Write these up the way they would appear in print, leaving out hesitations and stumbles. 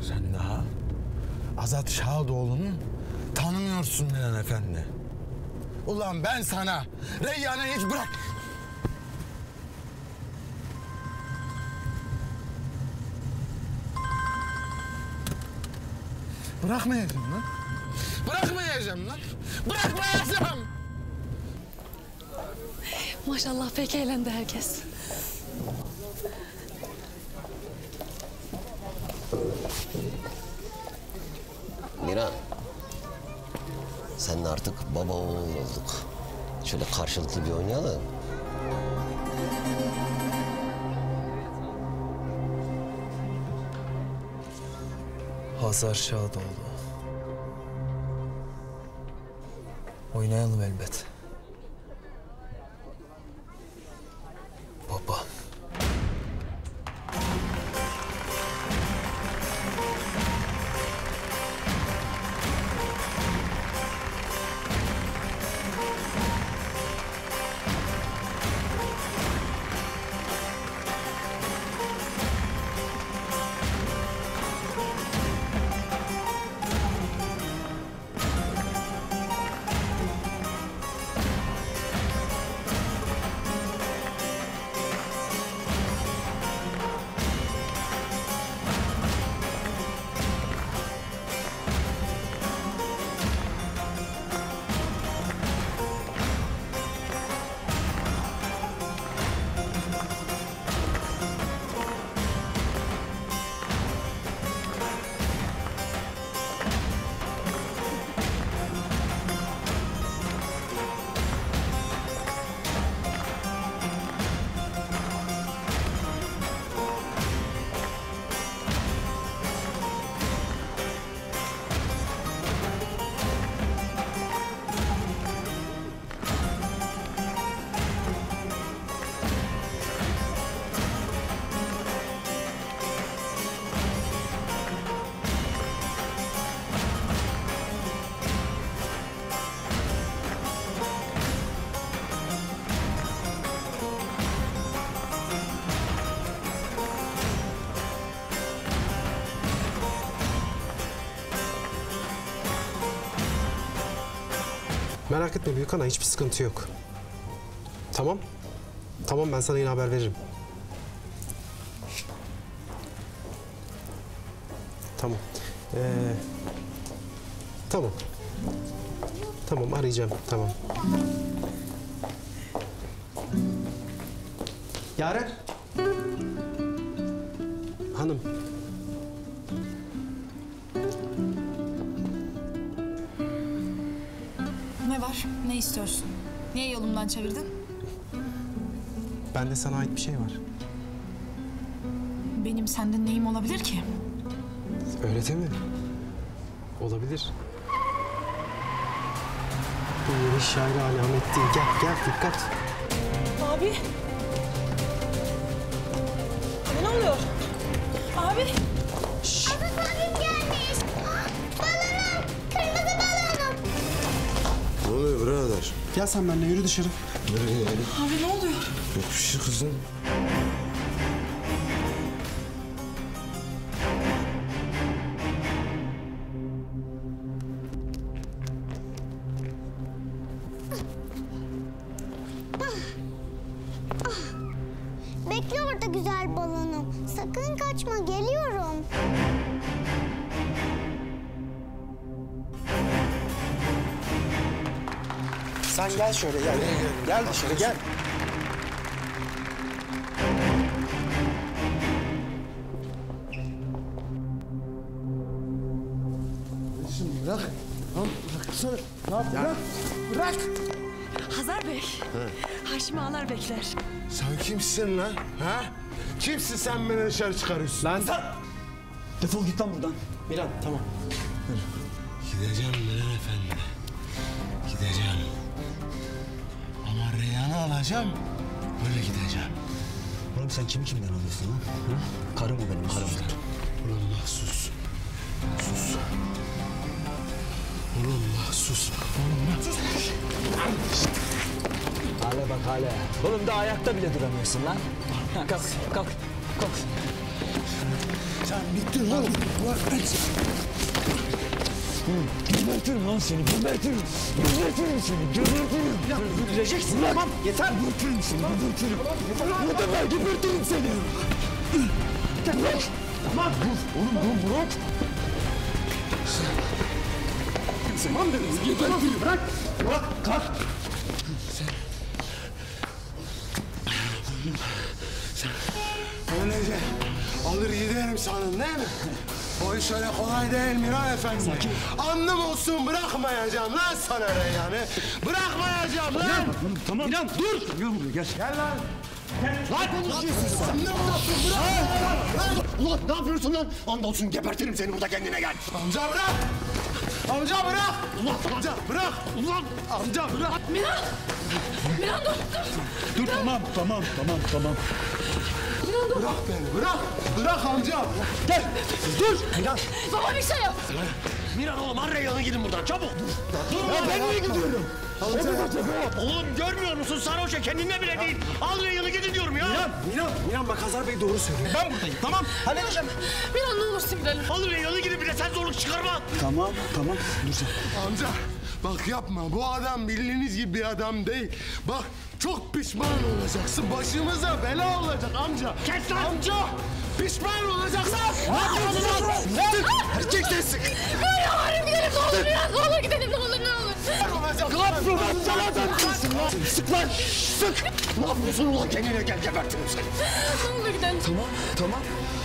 Sen daha Azat Şadoğlu'nu tanımıyorsun Miran Efendi. Ulan ben sana Reyyan'ı hiç bırak... Bırakmayacağım lan. Bırakmayacağım lan. Bırakmayacağım. Maşallah pek eğlendi herkes. Miran, seninle artık baba oğul olduk. Şöyle karşılıklı bir oynayalım. Hazar Şadoğlu. Oynayalım elbet. Baba. Merak etme büyük ana, hiçbir sıkıntı yok. Tamam. Tamam, ben sana yine haber veririm. Tamam. Tamam. Tamam, arayacağım. Tamam. Yaren. Hanım. Ne var? Ne istiyorsun? Niye yolumdan çevirdin? Bende sana ait bir şey var. Benim senden neyim olabilir ki? Öyle değil mi? Olabilir. Bu yeni şair alamet değil. Gel, gel, dikkat. Abi. Ne oluyor? Abi. Azat abim gelmiş. Balonum. Kırmızı balonum. Ne oluyor birader? Gel sen benimle, yürü dışarı. Nereye? Abi ne oluyor? Yok bir şey kızım. Bekle orada güzel balonum. Sakın kaçma, geliyorum. Sen gel şöyle, gel. Gel dışarı, gel. Şimdi bırak. Tamam bıraksana. Ne yap? Bırak. Bırak. Hazar Bey. Haşimi Ağalar bekler. Sen kimsin lan? Ha? Kimsin sen beni dışarı çıkarıyorsun? Lan Defol git lan buradan. Miran, tamam. Gideceğim Miran Efendi. Gideceğim. Ama Reyhan'ı alacağım. Böyle gideceğim. Oğlum sen kimi kimden alıyorsun lan? Ha? Karım o benim, karım. Ulan mahsus. Sus. Ulan mahsus. Ulan mahsus. Hale bak hale. Oğlum da ayakta bile duramıyorsun lan. Kalk, kalk, kalk. Sen bittin lan. Gebertirim lan seni, gebertirim. Gebertirim seni, gebertirim. Ya öldüreceksin, tamam yeter. Gebertirim seni, gebertirim. Bu sefer gebertirim seni. Bırak. Tamam dur, oğlum dur, bırak. Tamam dedim, gebertirim. Bırak, bırak, kalk. Öylece alır giderim sanın değil mi? O iş öyle kolay değil Miran Efendi. Sakin. Andım olsun bırakmayacağım lan sana Reyhan'ı. Bırakmayacağım lan. Tamam. İnan dur. Gel buraya gel. Gel lan. Lan konuşuyorsun sen. Ne yapıyorsun? Bırak. Ulan ne yapıyorsun lan? Andolsun gebertirim seni burada, kendine gel. Amca bırak. Amca bırak. Ulan Amca bırak. ulan. Amca bırak. Miran! Miran dur! Dur tamam. Bırak beni bırak. Bırak amca. Gel. Dur. Miran. Baba bir şey yap! Miran oğlum araya yanı gidin buradan çabuk. Ya ben niye gidiyorum? Oğlum görmüyor musun sarhoşa kendine bile değil. Al Reyhan'ı gidin diyorum ya. Miran bak Hazar Bey doğru söylüyor. Ben buradayım, tamam? Halledeceğim. Miran ne olursun gidelim. Al Reyhan'ı gidin bir de sen zorluk çıkarma. Tamam. Dur sen. Amca bak yapma. Bu adam bildiğiniz gibi bir adam değil. Bak çok pişman olacaksın. Başımıza bela olacak amca. Kes lan. Amca pişman olacaksın. Ne yapıyorsun lan? Sık. Erkek de sık. Ben yaparım gidelim ne olur Miran ne olur gidelim ne olur. Sık lan sık. Ne yapıyorsun ulan kendine gel gebertirim seni. Ne olur gidelim. Tamam.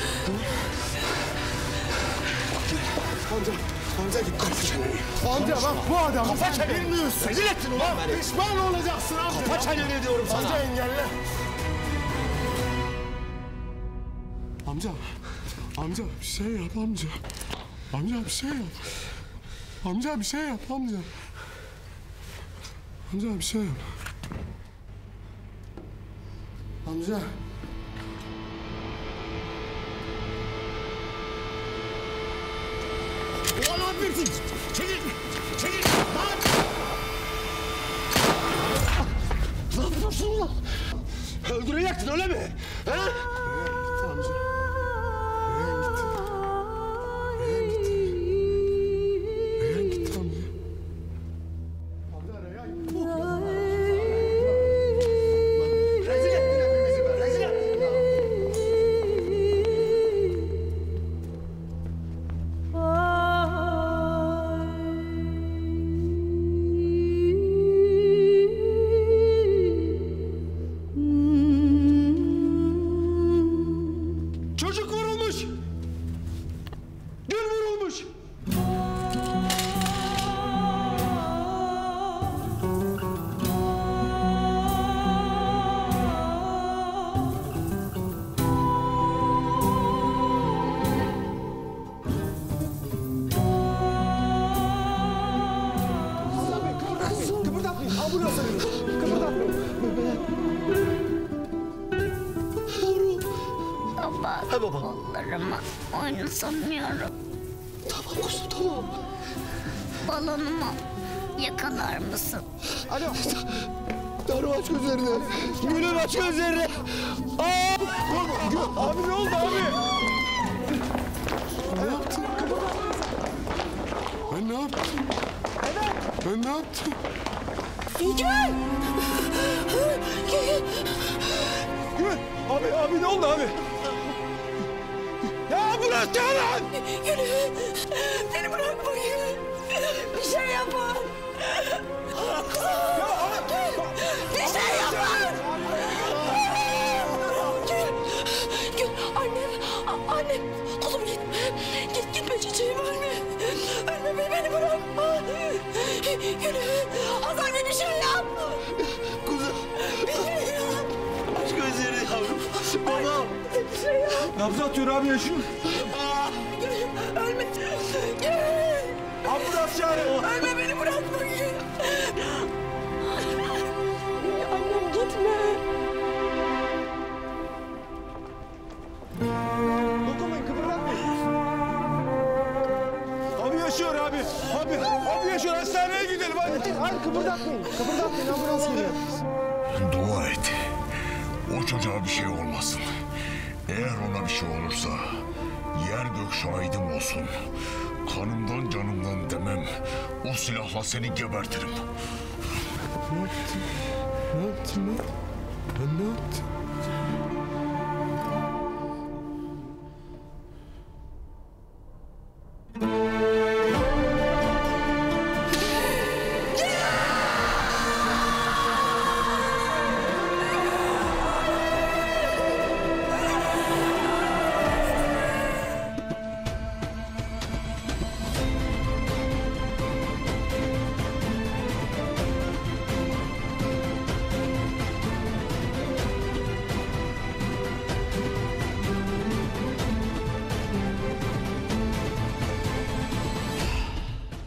Amca git kafa çeneni. Amca bak bu adam. Kafa çeneni. Bilmiyorsun. Rezil ettin ulan beni. Pişman olacaksın amca. Kafa çeneni diyorum sana. Amca engelle. Amca bir şey yap amca. Amca bir şey yap. Amca bir şey yap amca. Amca bir şey yap. Amca. Ulan ne yapıyorsun? Çekil. Lan. Ne yapıyorsun ulan? Öldürecektin öyle mi? Ha? Amca. Reyhan gitti. Reyhan gitti amca. Amca Reyhan gitti. Rezil ettin hepimizi be. Rezil ettin ya. Çocuk vurulmuş. Gül vurulmuş. Kıpırdatmayın. Ambulans arıyorum. Kıpırdatmayın. Baba, kollarımı oynatamıyorum. Tamam kuzum tamam. Balonumu yakalar mısın? Alo. Tanrım aç gözlerini. Gülüm aç gözlerini. Abi ne oldu abi? Ne yaptın? Ben ne yaptım? Ben ne yaptım? Güven. Abi ne oldu abi? Ya ambulans çağırın. Yürü. Beni bırakma yürü. Bir şey yapın. Bir şey yapın. Gül. Annem. Oğlum gitme. Gitme çiçeğim ölme. Ölme beni bırakma. Yürü. Hazar bir şey yap. Kuzum. Bir şey yap. Aç gözlerini yavrum. Babam. Bir şey yap. Nabzı atıyor abi yaşıyor. Ölme. Gel. Ambulans çağırın. Ölme beni bırakma. Annem gitme. Dokunmayın, kıpırdatmayın. Abi yaşıyor abi. Abi yaşıyor. Hastaneye gidelim hadi. Hadi kıpırdatmayın. Kıpırdatmayın, ambulans geliyor. Dua et. O çocuğa bir şey olmasın. Eğer ona bir şey olursa Tanık şahidim olsun. Kanımdan canımdan demem. O silahla seni gebertirim. Ne yaptın? Ne yaptın lan? Ben ne yaptım?